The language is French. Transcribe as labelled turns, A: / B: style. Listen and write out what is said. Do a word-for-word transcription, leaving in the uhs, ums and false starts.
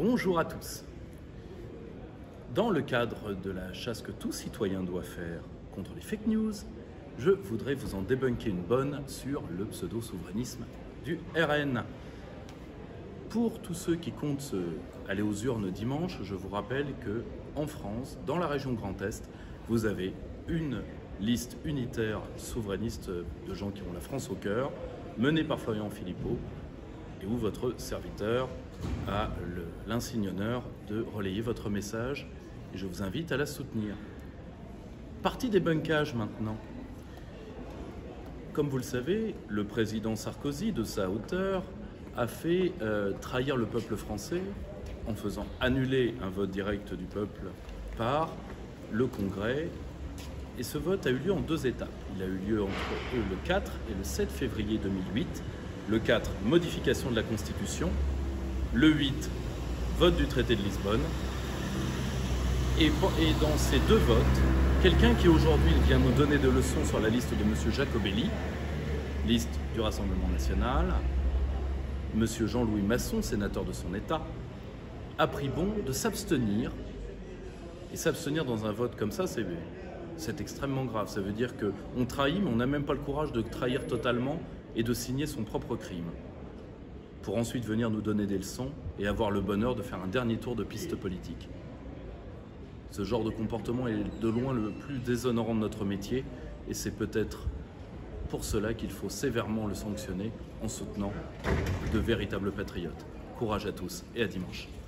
A: Bonjour à tous. Dans le cadre de la chasse que tout citoyen doit faire contre les fake news, je voudrais vous en débunker une bonne sur le pseudo-souverainisme du R N. Pour tous ceux qui comptent aller aux urnes dimanche, je vous rappelle que en France, dans la région Grand Est, vous avez une liste unitaire souverainiste de gens qui ont la France au cœur, menée par Florian Philippot, et où votre serviteur a l'insigne honneur de relayer votre message, et je vous invite à la soutenir. Partie des bunkages maintenant. Comme vous le savez, le président Sarkozy, de sa hauteur, a fait euh, trahir le peuple français en faisant annuler un vote direct du peuple par le Congrès. Et ce vote a eu lieu en deux étapes. Il a eu lieu entre le quatre et le sept février deux mille huit. Le quatre, modification de la Constitution. Le huit, vote du traité de Lisbonne. Et, et dans ces deux votes, quelqu'un qui aujourd'hui vient nous donner des leçons sur la liste de M. Jacobelli, liste du Rassemblement national, M. Jean-Louis Masson, sénateur de son État, a pris bon de s'abstenir. Et s'abstenir dans un vote comme ça, c'est c'est extrêmement grave. Ça veut dire qu'on trahit, mais on n'a même pas le courage de trahir totalement et de signer son propre crime, pour ensuite venir nous donner des leçons et avoir le bonheur de faire un dernier tour de piste politique. Ce genre de comportement est de loin le plus déshonorant de notre métier, et c'est peut-être pour cela qu'il faut sévèrement le sanctionner en soutenant de véritables patriotes. Courage à tous et à dimanche.